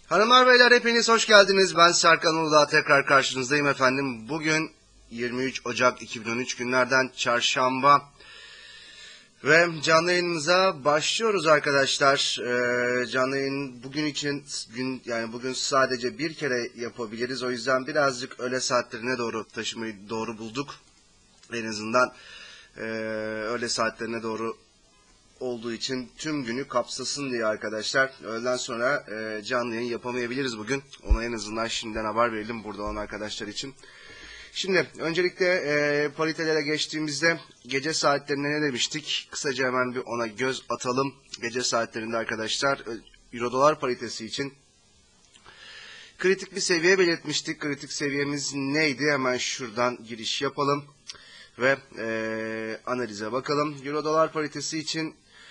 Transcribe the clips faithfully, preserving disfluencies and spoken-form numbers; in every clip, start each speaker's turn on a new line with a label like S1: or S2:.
S1: Hanımlar beyler hepiniz hoş geldiniz. Ben Serkan Uludağ, tekrar karşınızdayım efendim. Bugün yirmi üç Ocak iki bin on üç günlerden çarşamba ve canlı yayınımıza başlıyoruz arkadaşlar. Ee, canlı yayın bugün için gün yani bugün sadece bir kere yapabiliriz. O yüzden birazcık öğle saatlerine doğru taşımayı doğru bulduk. En azından e, öğle saatlerine doğru olduğu için tüm günü kapsasın diye arkadaşlar. Öğleden sonra e, canlı yayın yapamayabiliriz bugün. Ona en azından şimdiden haber verelim burada olan arkadaşlar için. Şimdi öncelikle e, paritelere geçtiğimizde gece saatlerine ne demiştik? Kısaca hemen bir ona göz atalım. Gece saatlerinde arkadaşlar Euro dolar paritesi için kritik bir seviye belirtmiştik. Kritik seviyemiz neydi? Hemen şuradan giriş yapalım ve e, analize bakalım. Euro dolar paritesi için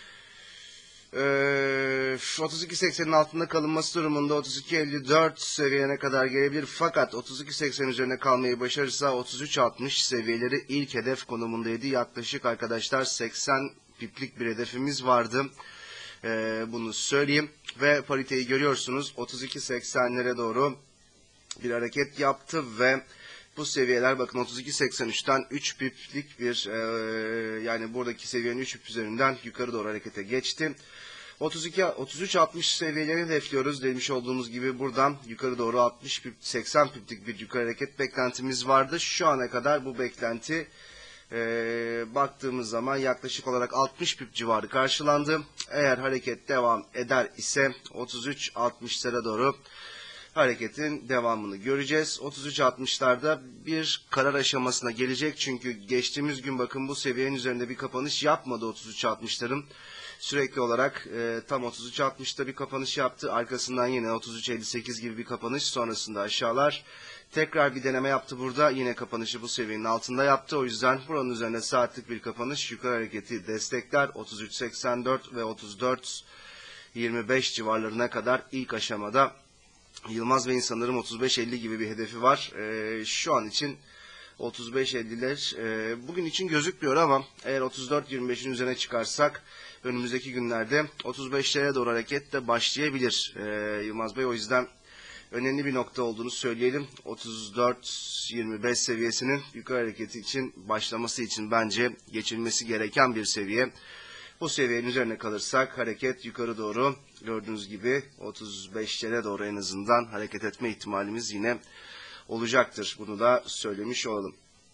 S1: Ee, otuz iki seksenin altında kalınması durumunda otuz iki elli dört seviyene kadar gelebilir. Fakat otuz iki seksen üzerine kalmayı başarırsa otuz üç altmış seviyeleri ilk hedef konumundaydı. Yaklaşık arkadaşlar seksen piplik bir hedefimiz vardı. Ee, bunu söyleyeyim. Ve pariteyi görüyorsunuz. otuz iki seksenlere doğru bir hareket yaptı ve bu seviyeler bakın otuz iki seksen üçten üç piplik bir e, yani buradaki seviyenin üç pip üzerinden yukarı doğru harekete geçti. otuz iki otuz üç altmış seviyelerini hedefliyoruz demiş olduğumuz gibi buradan yukarı doğru altmış pip seksen piplik bir yukarı hareket beklentimiz vardı. Şu ana kadar bu beklenti e, baktığımız zaman yaklaşık olarak altmış pip civarı karşılandı. Eğer hareket devam eder ise otuz üç altmışlara doğru hareketin devamını göreceğiz. otuz üç altmışlarda bir karar aşamasına gelecek. Çünkü geçtiğimiz gün bakın bu seviyenin üzerinde bir kapanış yapmadı otuz üç altmışların. Sürekli olarak e, tam otuz üç altmışta bir kapanış yaptı. Arkasından yine otuz üç elli sekiz gibi bir kapanış. Sonrasında aşağılar. Tekrar bir deneme yaptı burada. Yine kapanışı bu seviyenin altında yaptı. O yüzden buranın üzerine saatlik bir kapanış yukarı hareketi destekler. otuz üç seksen dört ve otuz dört yirmi beş civarlarına kadar ilk aşamada Yılmaz Bey'in sanırım otuz beş elli gibi bir hedefi var. Ee, şu an için otuz beş elliler e, bugün için gözükmüyor ama eğer otuz dört yirmi beşin üzerine çıkarsak önümüzdeki günlerde otuz beşlere doğru hareket de başlayabilir ee, Yılmaz Bey. O yüzden önemli bir nokta olduğunu söyleyelim. otuz dört yirmi beş seviyesinin yukarı hareketi için başlaması için bence geçilmesi gereken bir seviye. Bu seviyenin üzerine kalırsak hareket yukarı doğru gördüğünüz gibi otuz beşlere doğru en azından hareket etme ihtimalimiz yine olacaktır. Bunu da söylemiş olalım.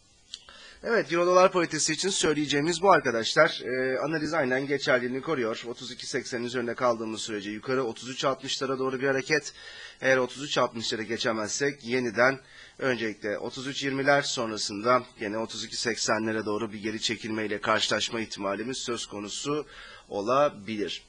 S1: Evet, Euro dolar paritesi için söyleyeceğimiz bu arkadaşlar. Ee, analiz aynen geçerliliğini koruyor. otuz iki seksenin üzerinde kaldığımız sürece yukarı otuz üç altmışlara doğru bir hareket. Eğer otuz üç altmışları geçemezsek yeniden öncelikle otuz üç yirmiler sonrasında yine otuz iki seksenlere doğru bir geri çekilmeyle karşılaşma ihtimalimiz söz konusu olabilir.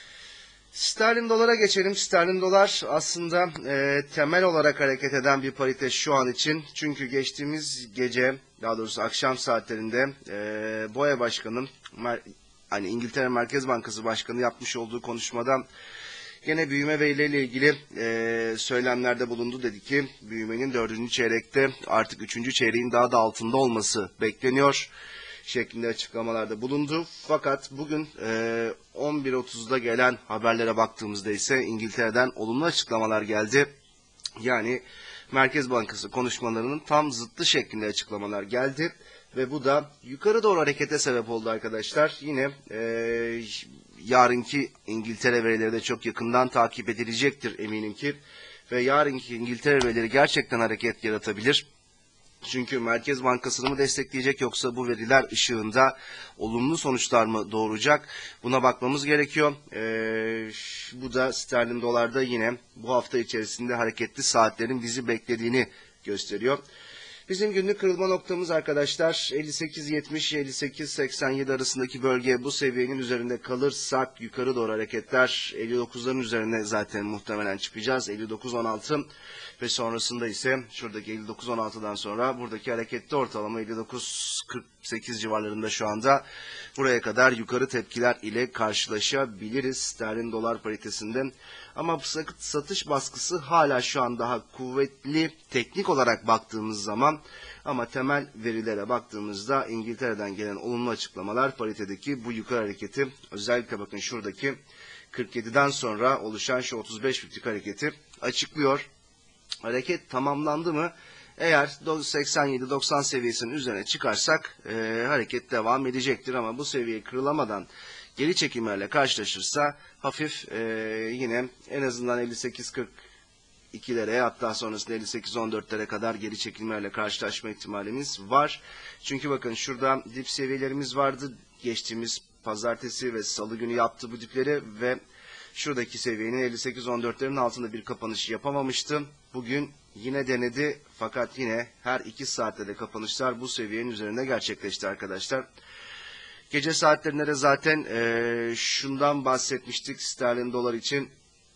S1: Sterlin dolara geçelim. Sterlin dolar aslında e, temel olarak hareket eden bir parite şu an için. Çünkü geçtiğimiz gece, daha doğrusu akşam saatlerinde e, B O E Başkanı, hani İngiltere Merkez Bankası Başkanı yapmış olduğu konuşmada gene büyüme verileriyle ilgili e, söylemlerde bulundu. Dedi ki büyümenin dördüncü çeyrekte artık üçüncü çeyreğin daha da altında olması bekleniyor şeklinde açıklamalarda bulundu. Fakat bugün e, on bir otuzda gelen haberlere baktığımızda ise İngiltere'den olumlu açıklamalar geldi. Yani Merkez Bankası konuşmalarının tam zıttı şeklinde açıklamalar geldi. Ve bu da yukarı doğru harekete sebep oldu arkadaşlar. Yine e, yarınki İngiltere verileri de çok yakından takip edilecektir eminim ki. Ve yarınki İngiltere verileri gerçekten hareket yaratabilir. Çünkü Merkez Bankası'nı mı destekleyecek yoksa bu veriler ışığında olumlu sonuçlar mı doğuracak? Buna bakmamız gerekiyor. Ee, bu da sterlin dolarda yine bu hafta içerisinde hareketli saatlerin bizi beklediğini gösteriyor. Bizim günlük kırılma noktamız arkadaşlar elli sekiz yetmiş elli sekiz seksen yedi arasındaki bölge. Bu seviyenin üzerinde kalırsak yukarı doğru hareketler elli dokuzların üzerine zaten muhtemelen çıkacağız. elli dokuz on altı ve sonrasında ise şuradaki elli dokuz on altıdan sonra buradaki hareketli ortalama elli dokuz kırk sekiz civarlarında şu anda buraya kadar yukarı tepkiler ile karşılaşabiliriz sterlin dolar paritesinde. Ama satış baskısı hala şu an daha kuvvetli teknik olarak baktığımız zaman, ama temel verilere baktığımızda İngiltere'den gelen olumlu açıklamalar paritedeki bu yukarı hareketi, özellikle bakın şuradaki kırk yediden sonra oluşan şu otuz beş piplik hareketi açıklıyor. Hareket tamamlandı mı? Eğer seksen yedi doksan seviyesinin üzerine çıkarsak e, hareket devam edecektir. Ama bu seviye kırılamadan geri çekimlerle karşılaşırsa hafif e, yine en azından elli sekiz kırk ikilere, hatta sonrasında elli sekiz on dörtlere kadar geri çekilmelerle karşılaşma ihtimalimiz var. Çünkü bakın şurada dip seviyelerimiz vardı. Geçtiğimiz pazartesi ve salı günü yaptı bu dipleri ve şuradaki seviyenin elli sekiz on dörtlerin altında bir kapanış yapamamıştı. Bugün yine denedi fakat yine her iki saatte de kapanışlar bu seviyenin üzerinde gerçekleşti arkadaşlar. Gece saatlerinde de zaten e, şundan bahsetmiştik sterlin dolar için.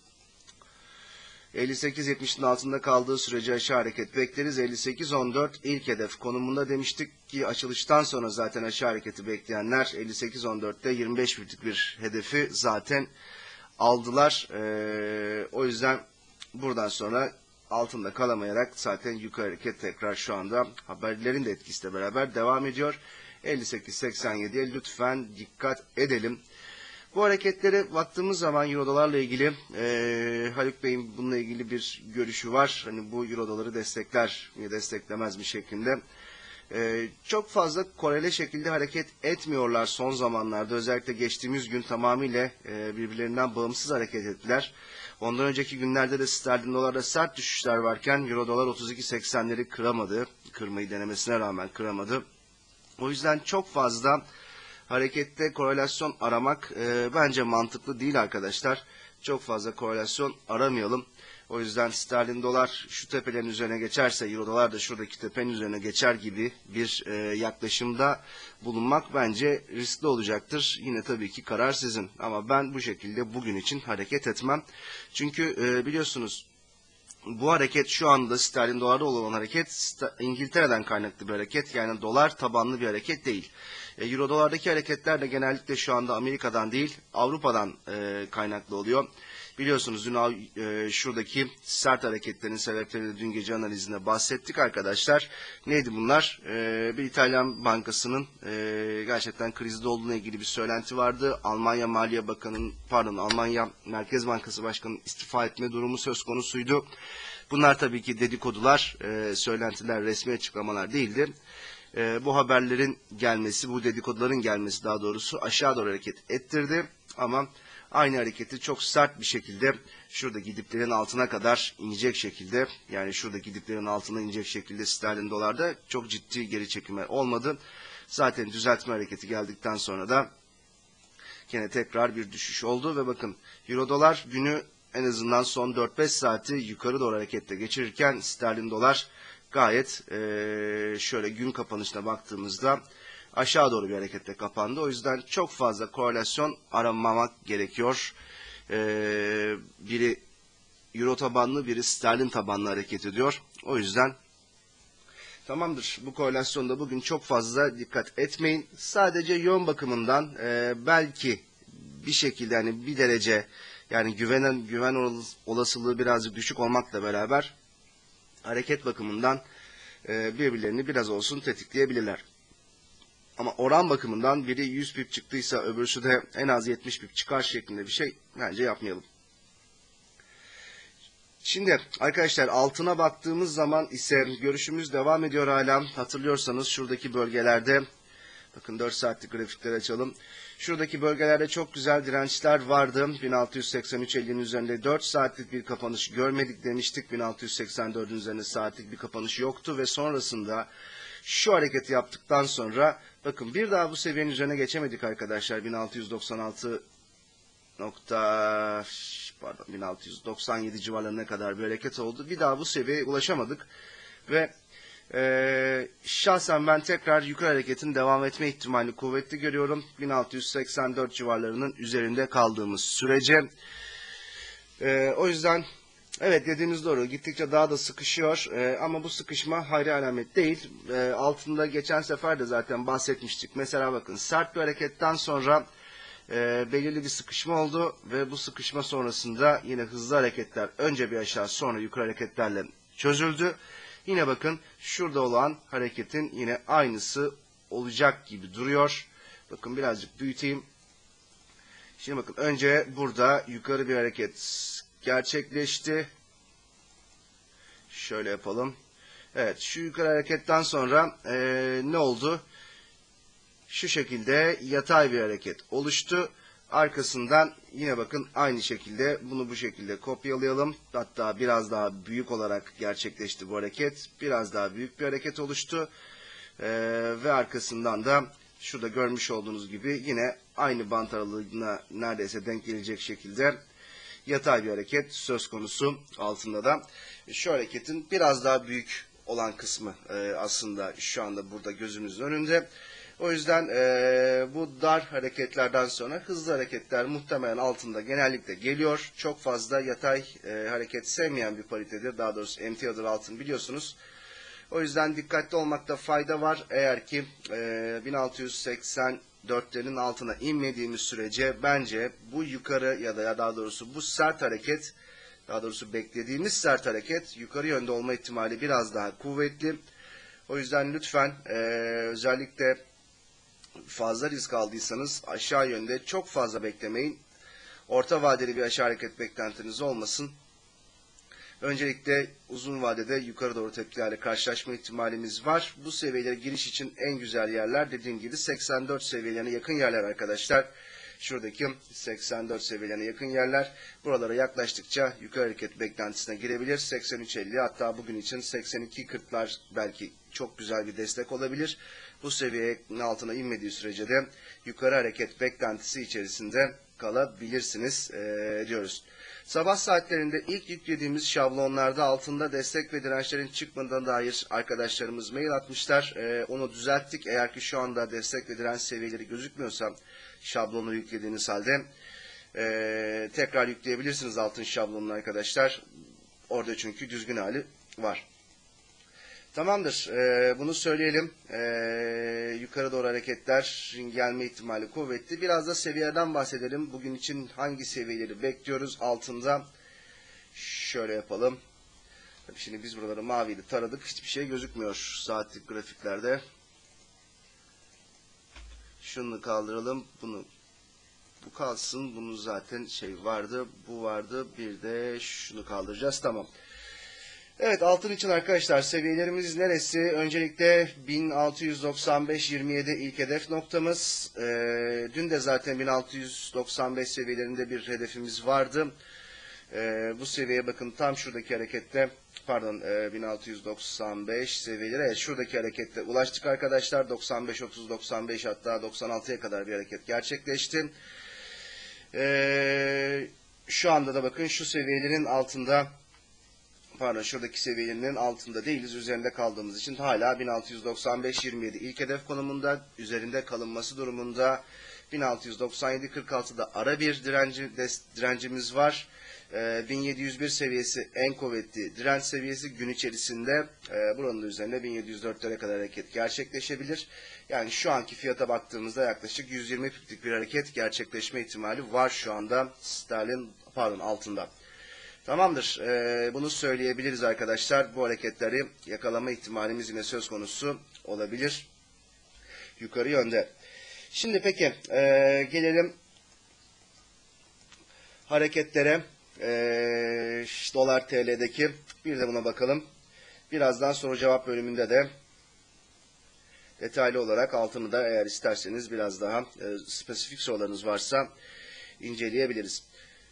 S1: elli sekiz yetmişin altında kaldığı sürece aşağı hareket bekleriz. elli sekiz on dört ilk hedef konumunda demiştik ki açılıştan sonra zaten aşağı hareketi bekleyenler elli sekiz on dörtte yirmi beş birlik bir hedefi zaten aldılar. Ee, o yüzden buradan sonra altında kalamayarak zaten yukarı hareket tekrar şu anda haberlerin de etkisiyle beraber devam ediyor. elli sekiz seksen yediye lütfen dikkat edelim. Bu hareketlere baktığımız zaman Euro dolarla ilgili e, Haluk Bey'in bununla ilgili bir görüşü var. Hani bu Euro doları destekler mi desteklemez mi şeklinde. E, çok fazla korele şekilde hareket etmiyorlar son zamanlarda. Özellikle geçtiğimiz gün tamamıyla e, birbirlerinden bağımsız hareket ettiler. Ondan önceki günlerde de sterlin dolarda sert düşüşler varken Euro dolar otuz iki seksenleri kıramadı. Kırmayı denemesine rağmen kıramadı. O yüzden çok fazla harekette korelasyon aramak e, bence mantıklı değil arkadaşlar. Çok fazla korelasyon aramayalım. O yüzden sterlin dolar şu tepelerin üzerine geçerse Euro dolar da şuradaki tepenin üzerine geçer gibi bir e, yaklaşımda bulunmak bence riskli olacaktır. Yine tabii ki karar sizin. Ama ben bu şekilde bugün için hareket etmem. Çünkü e, biliyorsunuz bu hareket şu anda sterlin dolarda olan hareket İngiltere'den kaynaklı bir hareket. Yani dolar tabanlı bir hareket değil. Euro dolardaki hareketler de genellikle şu anda Amerika'dan değil Avrupa'dan e, kaynaklı oluyor. Biliyorsunuz dün e, şuradaki sert hareketlerin sebeplerini dün gece analizinde bahsettik arkadaşlar. Neydi bunlar? E, bir İtalyan bankasının e, gerçekten krizde olduğuna ilgili bir söylenti vardı. Almanya Maliye Bakanı'nın pardon Almanya Merkez Bankası Başkanı'nın istifa etme durumu söz konusuydu. Bunlar tabii ki dedikodular, e, söylentiler, resmi açıklamalar değildi. E, bu haberlerin gelmesi, bu dedikoduların gelmesi daha doğrusu aşağı doğru hareket ettirdi. Ama aynı hareketi çok sert bir şekilde şuradaki diplerin altına kadar inecek şekilde, yani şuradaki diplerin altına inecek şekilde sterlin dolarda çok ciddi geri çekimler olmadı. Zaten düzeltme hareketi geldikten sonra da yine tekrar bir düşüş oldu ve bakın Euro dolar günü en azından son dört beş saati yukarı doğru harekette geçirirken sterlin dolar gayet e, şöyle gün kapanışına baktığımızda aşağı doğru bir harekette kapandı. O yüzden çok fazla korelasyon aramamak gerekiyor. E, biri Euro tabanlı, biri sterlin tabanlı hareket ediyor. O yüzden tamamdır. Bu korelasyonda bugün çok fazla dikkat etmeyin. Sadece yön bakımından e, belki bir şekilde yani bir derece yani güvenen güven olasılığı birazcık düşük olmakla beraber hareket bakımından e, birbirlerini biraz olsun tetikleyebilirler. Ama oran bakımından biri yüz pip çıktıysa öbürsü de en az yetmiş pip çıkar şeklinde bir şey bence yapmayalım. Şimdi arkadaşlar altına baktığımız zaman ise görüşümüz devam ediyor hala. Hatırlıyorsanız şuradaki bölgelerde bakın dört saatlik grafikleri açalım. Şuradaki bölgelerde çok güzel dirençler vardı. bin altı yüz seksen üç elli'nin üzerinde dört saatlik bir kapanış görmedik demiştik. bin altı yüz seksen dört'ün üzerinde saatlik bir kapanış yoktu ve sonrasında şu hareketi yaptıktan sonra bakın bir daha bu seviyenin üzerine geçemedik arkadaşlar. bin altı yüz doksan altı nokta pardon bin altı yüz doksan yedi civarlarına kadar bir hareket oldu. Bir daha bu seviyeye ulaşamadık ve Ee, şahsen ben tekrar yukarı hareketin devam etme ihtimalini kuvvetli görüyorum. bin altı yüz seksen dört civarlarının üzerinde kaldığımız sürece. Ee, o yüzden evet dediğiniz doğru gittikçe daha da sıkışıyor. Ee, ama bu sıkışma hayra alamet değil. Ee, altında geçen sefer de zaten bahsetmiştik. Mesela bakın sert bir hareketten sonra e, belirli bir sıkışma oldu ve bu sıkışma sonrasında yine hızlı hareketler önce bir aşağı sonra yukarı hareketlerle çözüldü. Yine bakın şurada olan hareketin yine aynısı olacak gibi duruyor. Bakın birazcık büyüteyim. Şimdi bakın, önce burada yukarı bir hareket gerçekleşti. Şöyle yapalım. Evet, şu yukarı hareketten sonra ee, ne oldu? Şu şekilde yatay bir hareket oluştu. Arkasından yine bakın aynı şekilde bunu bu şekilde kopyalayalım. Hatta biraz daha büyük olarak gerçekleşti bu hareket. Biraz daha büyük bir hareket oluştu. Ee, ve arkasından da şurada görmüş olduğunuz gibi yine aynı bant aralığına neredeyse denk gelecek şekilde yatay bir hareket söz konusu altında da. Şu hareketin biraz daha büyük olan kısmı e, aslında şu anda burada gözümüzün önünde. O yüzden e, bu dar hareketlerden sonra hızlı hareketler muhtemelen altında genellikle geliyor. Çok fazla yatay e, hareket sevmeyen bir paritedir. Daha doğrusu emtiadır altın, biliyorsunuz. O yüzden dikkatli olmakta fayda var. Eğer ki e, bin altı yüz seksen dörtlerin altına inmediğimiz sürece bence bu yukarı ya da ya daha doğrusu bu sert hareket, daha doğrusu beklediğimiz sert hareket yukarı yönde olma ihtimali biraz daha kuvvetli. O yüzden lütfen e, özellikle fazla risk aldıysanız aşağı yönde çok fazla beklemeyin. Orta vadeli bir aşağı hareket beklentiniz olmasın. Öncelikle uzun vadede yukarı doğru tepkilerle karşılaşma ihtimalimiz var. Bu seviyelere giriş için en güzel yerler dediğim gibi seksen dört seviyelerine yakın yerler arkadaşlar. Şuradaki seksen dört seviyelerine yakın yerler. Buralara yaklaştıkça yukarı hareket beklentisine girebilir. seksen üç elli, hatta bugün için seksen iki kırklar belki çok güzel bir destek olabilir. Bu seviyenin altına inmediği sürece de yukarı hareket beklentisi içerisinde kalabilirsiniz ee, diyoruz. Sabah saatlerinde ilk yüklediğimiz şablonlarda altında destek ve dirençlerin çıkmadığına dair arkadaşlarımız mail atmışlar. Ee, onu düzelttik. Eğer ki şu anda destek ve direnç seviyeleri gözükmüyorsa şablonu yüklediğiniz halde e, tekrar yükleyebilirsiniz altın şablonunu arkadaşlar. Orada çünkü düzgün hali var. Tamamdır. Ee, bunu söyleyelim. Ee, yukarı doğru hareketler gelme ihtimali kuvvetli. Biraz da seviyeden bahsedelim. Bugün için hangi seviyeleri bekliyoruz altında? Şöyle yapalım. Tabii şimdi biz buraları maviyle taradık. Hiçbir şey gözükmüyor saatlik grafiklerde. Şunu kaldıralım. Bunu bu kalsın. Bunun zaten şey vardı. Bu vardı. Bir de şunu kaldıracağız. Tamam. Evet, altın için arkadaşlar seviyelerimiz neresi? Öncelikle bin altı yüz doksan beş yirmi yedi ilk hedef noktamız. Ee, dün de zaten bin altı yüz doksan beş seviyelerinde bir hedefimiz vardı. Ee, bu seviyeye bakın, tam şuradaki harekette, pardon e, bin altı yüz doksan beş seviyeleri, evet, şuradaki harekette ulaştık arkadaşlar. doksan beş otuz doksan beş, hatta doksan altıya kadar bir hareket gerçekleşti. Ee, şu anda da bakın şu seviyelerin altında, pardon şuradaki seviyelerinin altında değiliz, üzerinde kaldığımız için hala bin altı yüz doksan beş yirmi yedi ilk hedef konumunda, üzerinde kalınması durumunda bin altı yüz doksan yedi kırk altıda ara bir direnci, direncimiz var. Ee, bin yedi yüz bir seviyesi en kuvvetli direnç seviyesi gün içerisinde. Ee, buranın da üzerinde bin yedi yüz dörtlere kadar hareket gerçekleşebilir. Yani şu anki fiyata baktığımızda yaklaşık yüz yirmi piplik bir hareket gerçekleşme ihtimali var şu anda sterlin, pardon altında. Tamamdır. Ee, bunu söyleyebiliriz arkadaşlar. Bu hareketleri yakalama ihtimalimiz yine söz konusu olabilir. Yukarı yönde. Şimdi peki e, gelelim hareketlere. E, dolar T L'deki bir de buna bakalım. Birazdan soru cevap bölümünde de detaylı olarak altını da eğer isterseniz biraz daha e, spesifik sorularınız varsa inceleyebiliriz.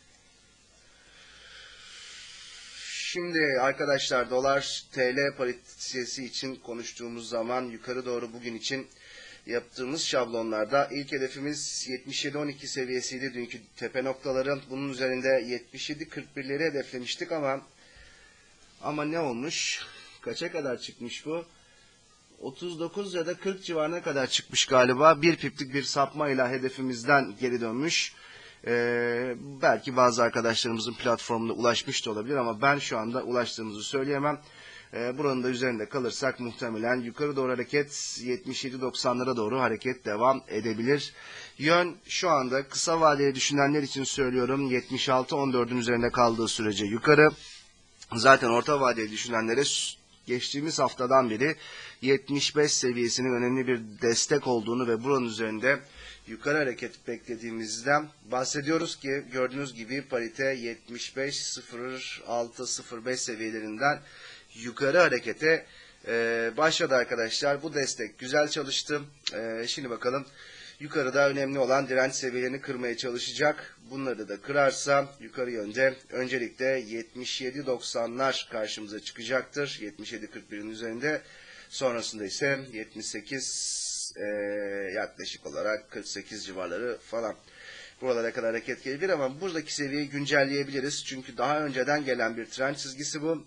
S1: Şimdi arkadaşlar dolar T L paritesi için konuştuğumuz zaman yukarı doğru bugün için yaptığımız şablonlarda ilk hedefimiz yetmiş yedi on iki seviyesiydi dünkü tepe noktaları. Bunun üzerinde yetmiş yedi kırk birleri hedeflemiştik ama ama ne olmuş? Kaça kadar çıkmış bu? otuz dokuz ya da kırk civarına kadar çıkmış galiba. Bir piplik bir sapmayla hedefimizden geri dönmüş. Ee, belki bazı arkadaşlarımızın platformuna ulaşmış da olabilir ama ben şu anda ulaştığımızı söyleyemem. Ee, buranın da üzerinde kalırsak muhtemelen yukarı doğru hareket yetmiş yedi doksanlara doğru hareket devam edebilir. Yön şu anda kısa vadeli düşünenler için söylüyorum, yetmiş altı on dördün üzerinde kaldığı sürece yukarı. Zaten orta vadeli düşünenlere geçtiğimiz haftadan beri yetmiş beş seviyesinin önemli bir destek olduğunu ve buranın üzerinde yukarı hareket beklediğimizden bahsediyoruz ki gördüğünüz gibi parite yetmiş beş nokta sıfır altı sıfır beş seviyelerinden yukarı harekete e, başladı arkadaşlar. Bu destek güzel çalıştı. E, şimdi bakalım yukarıda önemli olan direnç seviyelerini kırmaya çalışacak. Bunları da kırarsa yukarı yönde öncelikle yetmiş yedi doksanlar karşımıza çıkacaktır. yetmiş yedi kırk birin üzerinde. Sonrasında ise yetmiş sekiz e, yaklaşık olarak kırk sekiz civarları falan. Buralara kadar hareket gelebilir ama buradaki seviyeyi güncelleyebiliriz. Çünkü daha önceden gelen bir trend çizgisi bu.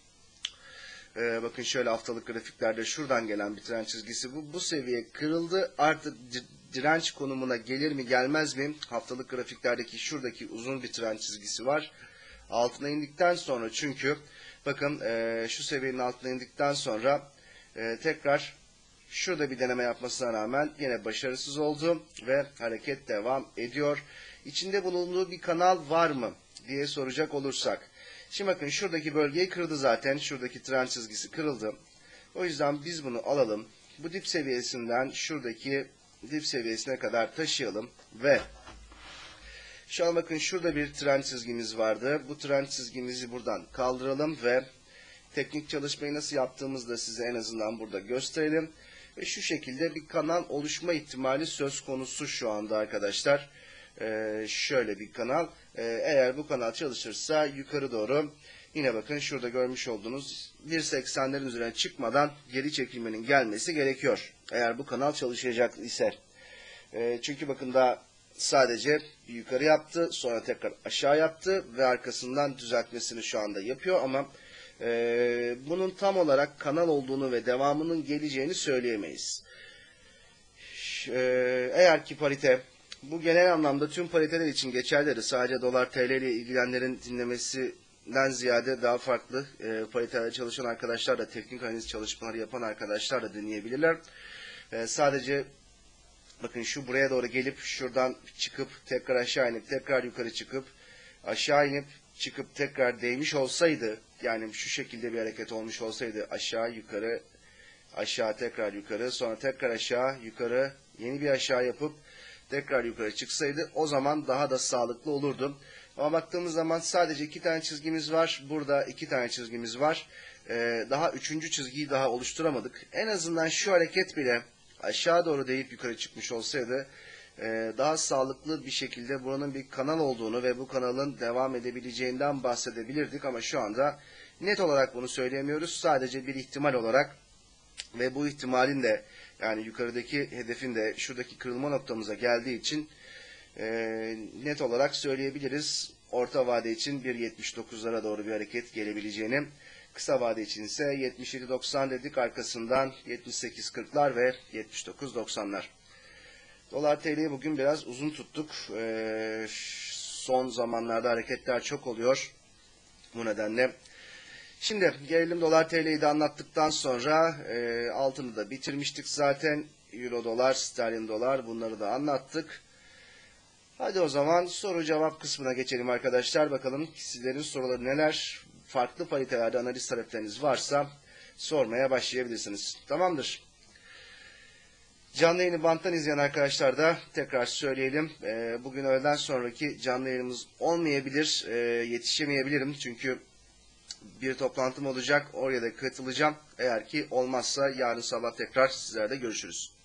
S1: Ee, bakın şöyle haftalık grafiklerde şuradan gelen bir trend çizgisi bu. Bu seviye kırıldı. Artık direnç konumuna gelir mi gelmez mi? Haftalık grafiklerdeki şuradaki uzun bir trend çizgisi var. Altına indikten sonra çünkü bakın e, şu seviyenin altına indikten sonra e, tekrar şurada bir deneme yapmasına rağmen yine başarısız oldu ve hareket devam ediyor. İçinde bulunduğu bir kanal var mı diye soracak olursak. Şimdi bakın şuradaki bölgeyi kırdı zaten. Şuradaki trend çizgisi kırıldı. O yüzden biz bunu alalım. Bu dip seviyesinden şuradaki dip seviyesine kadar taşıyalım ve şu an bakın şurada bir trend çizgimiz vardı. Bu trend çizgimizi buradan kaldıralım ve teknik çalışmayı nasıl yaptığımızı da size en azından burada gösterelim. Ve şu şekilde bir kanal oluşma ihtimali söz konusu şu anda arkadaşlar. Ee, şöyle bir kanal. Ee, eğer bu kanal çalışırsa yukarı doğru yine bakın şurada görmüş olduğunuz bir seksenlerin üzerine çıkmadan geri çekilmenin gelmesi gerekiyor. Eğer bu kanal çalışacak ise. Ee, çünkü bakın daha sadece yukarı yaptı, sonra tekrar aşağı yaptı ve arkasından düzeltmesini şu anda yapıyor ama e, bunun tam olarak kanal olduğunu ve devamının geleceğini söyleyemeyiz. E, eğer ki parite, bu genel anlamda tüm pariteler için geçerlidir. Sadece dolar T L ile ilgilenenlerin dinlemesinden ziyade daha farklı e, paritelerde çalışan arkadaşlar da, teknik analiz çalışmaları yapan arkadaşlar da dinleyebilirler. E, sadece bakın şu buraya doğru gelip şuradan çıkıp tekrar aşağı inip tekrar yukarı çıkıp aşağı inip çıkıp tekrar değmiş olsaydı, yani şu şekilde bir hareket olmuş olsaydı, aşağı yukarı aşağı tekrar yukarı sonra tekrar aşağı yukarı yeni bir aşağı yapıp tekrar yukarı çıksaydı o zaman daha da sağlıklı olurdu. Ama baktığımız zaman sadece iki tane çizgimiz var. Burada iki tane çizgimiz var. Ee, daha üçüncü çizgiyi daha oluşturamadık. En azından şu hareket bile aşağı doğru değip yukarı çıkmış olsaydı e, daha sağlıklı bir şekilde buranın bir kanal olduğunu ve bu kanalın devam edebileceğinden bahsedebilirdik. Ama şu anda net olarak bunu söyleyemiyoruz. Sadece bir ihtimal olarak ve bu ihtimalin de, yani yukarıdaki hedefin de şuradaki kırılma noktamıza geldiği için e, net olarak söyleyebiliriz. Orta vade için bir yetmiş dokuzlara doğru bir hareket gelebileceğini, kısa vade için ise yetmiş yedi doksan dedik, arkasından yetmiş sekiz kırklar ve yetmiş dokuz doksanlar. Dolar T L'yi bugün biraz uzun tuttuk. E, son zamanlarda hareketler çok oluyor. Bu nedenle şimdi gelelim dolar T L'yi de anlattıktan sonra e, altını da bitirmiştik zaten. Euro dolar, sterlin dolar, bunları da anlattık. Hadi o zaman soru cevap kısmına geçelim arkadaşlar. Bakalım sizlerin soruları neler? Farklı paritelerde analiz talepleriniz varsa sormaya başlayabilirsiniz. Tamamdır. Canlı yayını banttan izleyen arkadaşlar da tekrar söyleyelim. E, bugün öğleden sonraki canlı yayınımız olmayabilir. E, yetişemeyebilirim çünkü bir toplantım olacak. Oraya da katılacağım. Eğer ki olmazsa yarın sabah tekrar sizlerle görüşürüz.